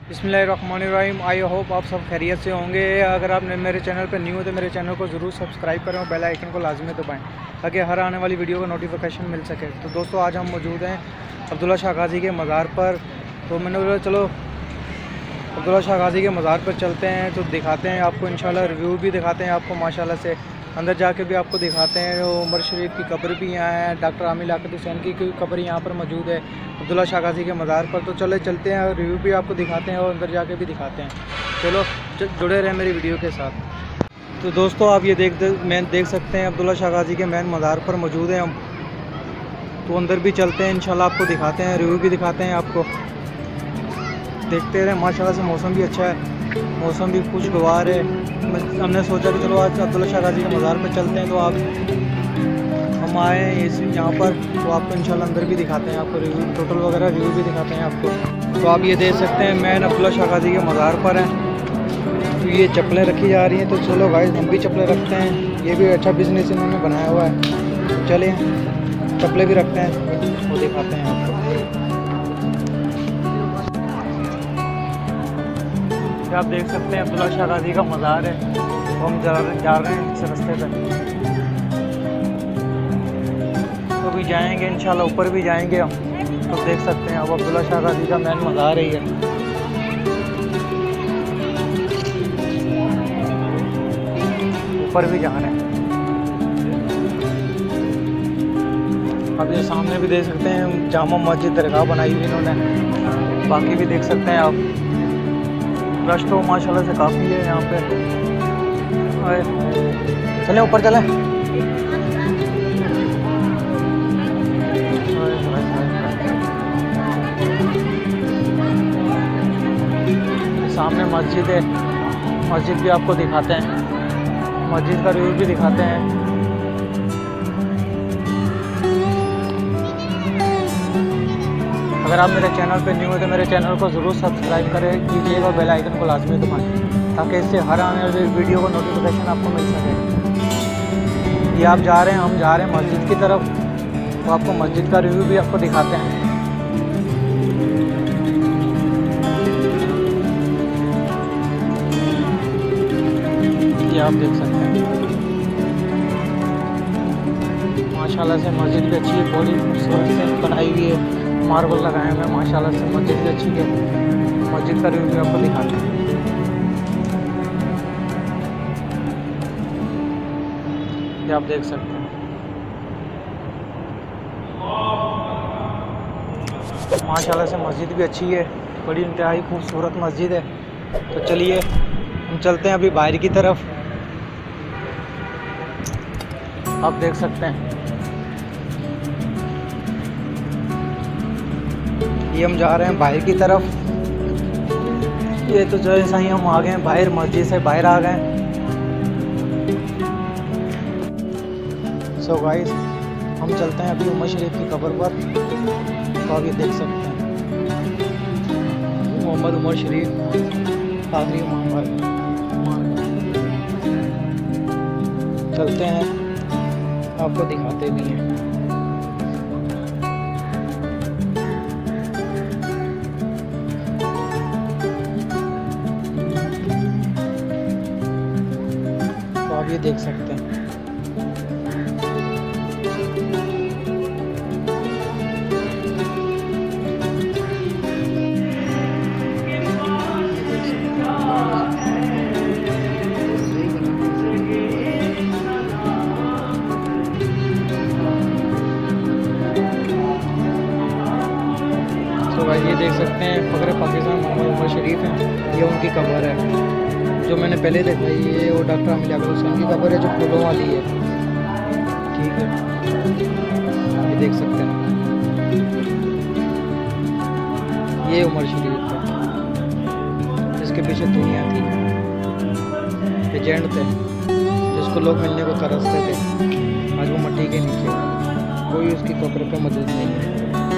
बिस्मिल्लाहिर्रहमानिर्रहीम। I hope आप सब खैरियत से होंगे। अगर आप मेरे चैनल पर न्यू हो तो मेरे चैनल को ज़रूर सब्सक्राइब करें और बेल आइकन को लाजमी दबाएं ताकि हर आने वाली वीडियो का नोटिफिकेशन मिल सके। तो दोस्तों, आज हम मौजूद हैं अब्दुल्ला शाह गाज़ी के मज़ार पर। तो मैंने बोला चलो अब्दुल्ला शाह गाज़ी के मज़ार पर चलते हैं, तो दिखाते हैं आपको, इंशाल्लाह रिव्यू भी दिखाते हैं आपको माशाल्लाह से। अंदर जाके भी आपको दिखाते हैं। उमर शरीफ की कब्र भी यहाँ है, डॉक्टर आमिर लियाकत हुसैन की कब्र यहाँ पर मौजूद है अब्दुल्ला शाह गाज़ी के मज़ार पर। तो चले चलते हैं और रिव्यू भी आपको दिखाते हैं और अंदर जाके भी दिखाते हैं। चलो जुड़े रहें मेरी वीडियो के साथ। तो दोस्तों, आप ये देख सकते हैं अब्दुल्ला शाह गाज़ी के मेन मज़ार पर मौजूद हैं हम। तो अंदर भी चलते हैं, इंशाल्लाह आपको दिखाते हैं, रिव्यू भी दिखाते हैं आपको। देखते रहें। माशाल्लाह से मौसम भी अच्छा है, मौसम भी खुशगवार है। हमने सोचा कि चलो आज अब्दुल्ला शाह गाज़ी के मज़ार पर चलते हैं। तो हम आए हैं यहाँ पर, तो आपको इंशाल्लाह अंदर भी दिखाते हैं, आपको रिव्यू टोटल वगैरह रिव्यू भी दिखाते हैं आपको। तो आप ये देख सकते हैं मैन अब्दुल्ला शाह गाज़ी के मज़ार पर हैं। तो ये चप्पलें रखी जा रही हैं। तो चलो गाइस, हम भी चप्पलें रखते हैं। ये भी अच्छा बिजनेस इन्होंने बनाया हुआ है। तो चलिए चप्पलें भी रखते हैं, वो दिखाते हैं आपको। आप देख सकते हैं अब्दुल्ला शाह गाज़ी का मज़ार है। तो हम जा रहे हैं इस रास्ते पर, तो भी जाएंगे इंशाल्लाह, ऊपर भी जाएंगे हम। तो देख सकते हैं अब अब्दुल्ला शाह गाज़ी का मेन मज़ार है। ऊपर भी जा रहे हैं। अब ये सामने भी देख सकते हैं जामा मस्जिद दरगाह बनाई हुई इन्होंने। बाकी भी देख सकते हैं आप। रश तो माशाल्लाह से काफ़ी है यहाँ पे। चलें ऊपर चलें। सामने मस्जिद है, मस्जिद भी आपको दिखाते हैं, मस्जिद का रिव्यू भी दिखाते हैं। अगर आप मेरे चैनल पे न्यू हो तो मेरे चैनल को ज़रूर सब्सक्राइब करें कीजिएगा और बेल आइकन को लाजमी दबाएं ताकि इससे हर आने वाली वीडियो का नोटिफिकेशन आपको मिल सके। ये आप जा रहे हैं, हम जा रहे हैं मस्जिद की तरफ। तो आपको मस्जिद का रिव्यू भी आपको दिखाते हैं। ये आप देख सकते हैं माशाल्लाह से मस्जिद भी अच्छी है, बड़ी खूबसूरत से बनाई हुई है, मार्बल लगाए हुए हैं माशाल्लाह से। मस्जिद भी अच्छी है, मस्जिद का रिव्यू भी आपको दिखाते हैं। ये आप देख सकते हैं माशाल्लाह से मस्जिद भी अच्छी है, बड़ी इंतहाई खूबसूरत मस्जिद है। तो चलिए हम चलते हैं अभी बाहर की तरफ। आप देख सकते हैं ये हम जा रहे हैं बाहर की तरफ। ये तो जैसा ही हम आ गए हैं बाहर, मस्जिद से बाहर आ गए। सो गाइस, हम चलते हैं अभी उमर शरीफ की कब्र पर। तो आप ये देख सकते हैं मोहम्मद उमर शरीफ कादरी मोहम्मद। चलते हैं, आपको दिखाते भी हैं। तो आप ये देख सकते हैं ये देख सकते हैं फ़ख्र पाकिस्तान मोहम्मद उमर शरीफ हैं। ये उनकी कब्र है जो मैंने पहले दिखाई। ये वो डॉक्टर आमिर लियाकत हुसैन की कब्र है जो फूलों वाली है। ठीक है, ये देख सकते हैं ये उमर शरीफ है जिसके पीछे दुनिया थी, एजेंट थे जिसको लोग मिलने को तरसते थे। आज वो मट्टी के नीचे, कोई उसकी कब्र पे मौजूद नहीं है।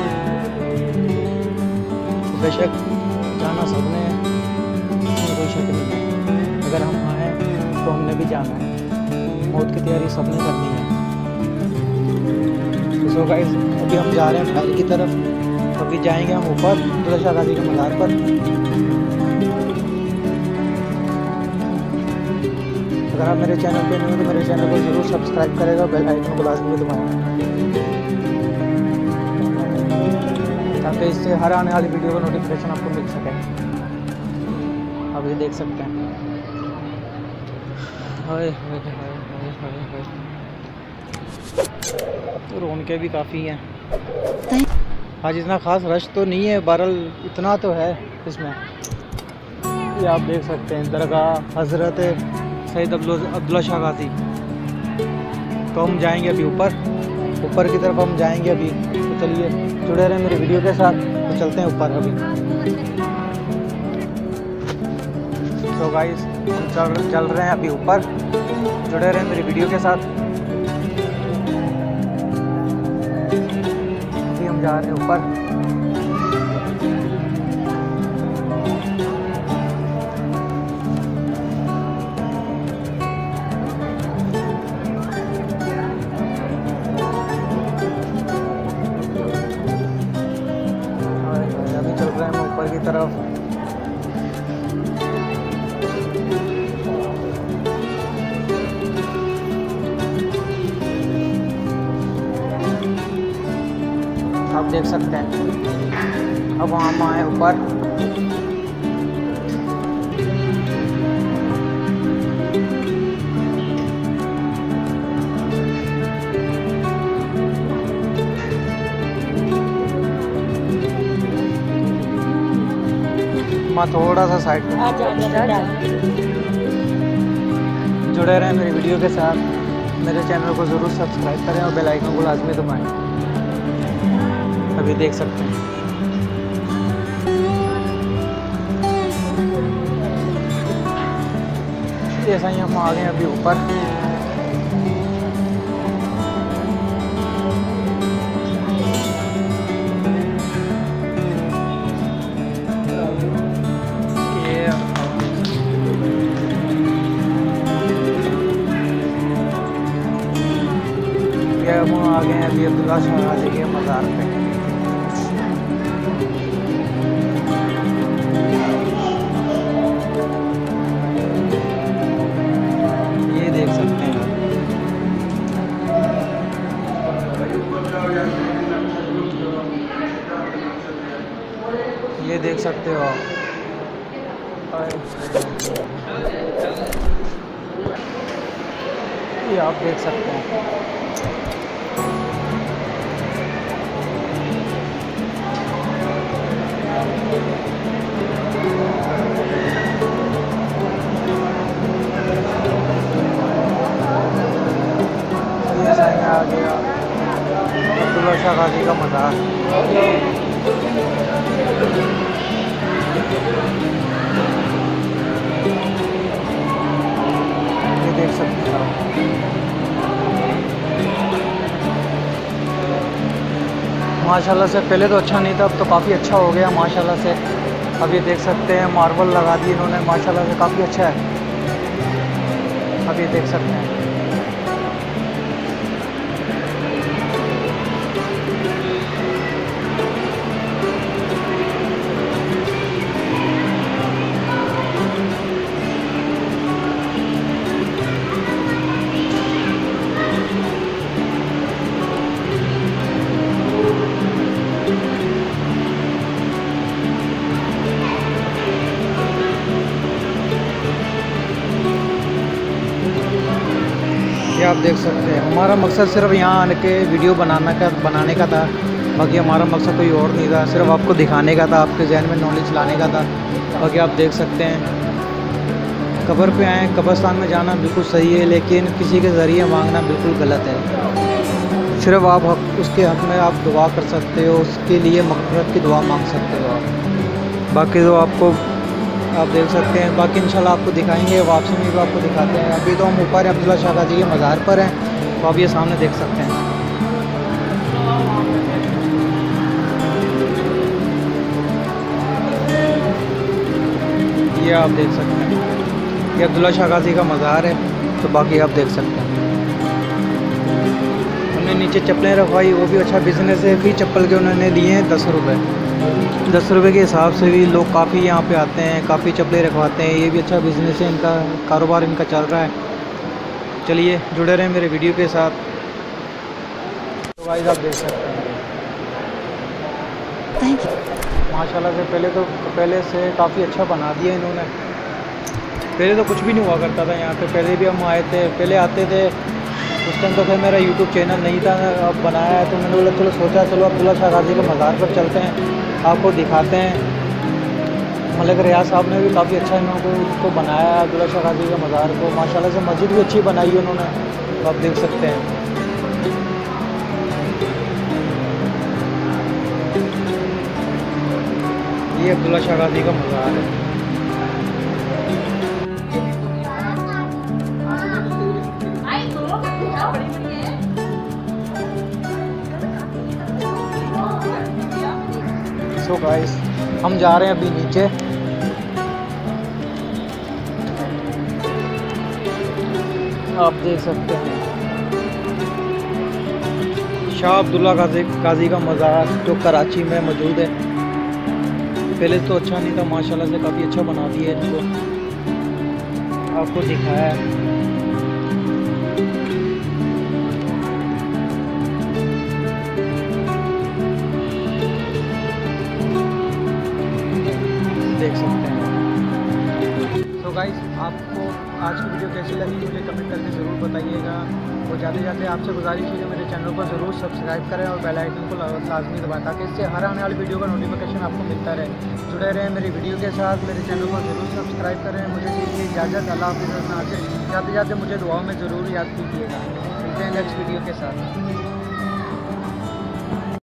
बेशक जाना सबने, इसमें कोई शक नहीं है। अगर हम आए तो हमने भी जाना है, मौत की तैयारी सबने करनी है। सो गाइस, अभी हम जा रहे हैं बाहर की तरफ। अभी जाएंगे हम ऊपर अब्दुल्ला शाह गाज़ी के मज़ार पर। अगर आप मेरे चैनल पे नहीं हो तो मेरे चैनल को ज़रूर सब्सक्राइब करेगा, बेल आइकन को लाजमी दबाएं ताकि इससे हर आने वाली वीडियो का नोटिफिकेशन आपको मिल सके। आप ये देख सकते हैं। हाय हाय हाय हाय हाय, रौनकें भी काफ़ी हैं आज। इतना ख़ास रश तो नहीं है, बहरहाल इतना तो है इसमें। ये आप देख सकते हैं दरगाह हज़रत सैयद अब्दुल्ला शाह गाज़ी। तो हम जाएंगे अभी ऊपर की तरफ हम जाएंगे अभी। तो चलिए जुड़े रहें मेरी वीडियो के साथ। तो चलते हैं ऊपर अभी। तो गाइस हम चल रहे हैं अभी ऊपर, जुड़े रहें मेरी वीडियो के साथ। अभी हम जा रहे हैं ऊपर। अभी चल रहे हैं हम ऊपर की तरफ। आप देख सकते हैं अब हम आए ऊपर। थोड़ा सा साइड में जुड़े रहें मेरी वीडियो के साथ। मेरे चैनल को ज़रूर सब्सक्राइब करें और बेल आइकन को लाजमी दबाएं। अभी देख सकते हैं ऐसा ही हम आ गए अभी ऊपर। हम आ गए हैं अभी अब्दुल्ला शाह गाज़ी के मज़ार पे। ये देख सकते हैं ये देख सकते हो ये आप देख सकते हैं। आ गया अब्दुल्ला शाह गाज़ी का मज़ार। ये देख सकते हैं माशाल्लाह से। पहले तो अच्छा नहीं था, अब तो काफ़ी अच्छा हो गया माशाल्लाह से। अब ये देख सकते हैं मार्बल लगा दी इन्होंने माशाल्लाह से, काफ़ी अच्छा है। अब ये देख सकते हैं ये आप देख सकते हैं। हमारा मकसद सिर्फ यहाँ आने के वीडियो बनाने का था, बाकी हमारा मकसद कोई और नहीं था। सिर्फ आपको दिखाने का था, आपके जहन में नॉलेज लाने का था। बाकी आप देख सकते हैं कब्र पे आए, कब्रस्तान में जाना बिल्कुल सही है, लेकिन किसी के ज़रिए मांगना बिल्कुल गलत है। सिर्फ आप उसके हक़ में आप दुआ कर सकते हो, उसके लिए मग़फ़िरत की दुआ मांग सकते हो आप। बाकी तो आपको आप देख सकते हैं। बाकी इंशाल्लाह आपको दिखाएंगे, वापसी में भी आपको दिखाते हैं। अभी तो हम ऊपर अब्दुल्ला शाह गाज़ी के मज़ार पर हैं, तो आप ये सामने देख सकते हैं। ये आप देख सकते हैं, ये अब्दुल्ला शाह गाज़ी का मज़ार है। तो बाकी आप देख सकते हैं हमने नीचे चप्पलें रखवाई, वो भी अच्छा बिज़नेस है। फी चप्पल के उन्होंने लिए हैं 10 रुपये। 10 रुपये के हिसाब से भी लोग काफ़ी यहाँ पे आते हैं, काफ़ी चप्पलें रखवाते हैं। ये भी अच्छा बिज़नेस है, इनका कारोबार इनका चल रहा है। चलिए जुड़े रहें मेरे वीडियो के साथ। तो गाइस आप देख सकते हैं माशाल्लाह से पहले से काफ़ी अच्छा बना दिया इन्होंने। पहले तो कुछ भी नहीं हुआ करता था यहाँ पे। पहले भी हम आए थे, पहले आते थे, उस टाइम तो फिर मेरा यूट्यूब चैनल नहीं था, अब बनाया है। तो मैंने बोला चलो सोचा चलो अब्दुल्ला शाह गाज़ी के मज़ार पर चलते हैं, आपको दिखाते हैं। मलिक रियाज साहब ने भी काफ़ी अच्छा इनको बनाया है अब्दुल्ला शाह गाज़ी के मज़ार को। माशाल्लाह से मस्जिद भी अच्छी बनाई है उन्होंने, तो आप देख सकते हैं। ये अब्दुल्ला शाह गाज़ी का मज़ार है। सो गाइस हम जा रहे हैं अभी नीचे। आप देख सकते हैं शाह अब्दुल्ला गाज़ी का मज़ार जो कराची में मौजूद है। पहले तो अच्छा नहीं था, माशाल्लाह से काफ़ी अच्छा बना दिया है इसको, आपको दिखाया है। देख सकते हैं। तो गाइस आपको आज की वीडियो कैसी लगी मुझे कमेंट करके ज़रूर बताइएगा। और जाते जाते आपसे गुजारिश है कि मेरे चैनल को ज़रूर सब्सक्राइब करें और बेल आइकन को लाजमी दबाएं, ताकि इससे हर आने वाली वीडियो का नोटिफिकेशन आपको मिलता रहे। जुड़े रहें मेरी वीडियो के साथ, मेरे चैनल को ज़रूर सब्सक्राइब करें। मुझे दीजिए इजाज़त, अल्लाह हाफ़िज़। जाते जाते मुझे दुआओं में ज़रूर याद कीजिएगा। मिलते हैं नेक्स्ट वीडियो के साथ।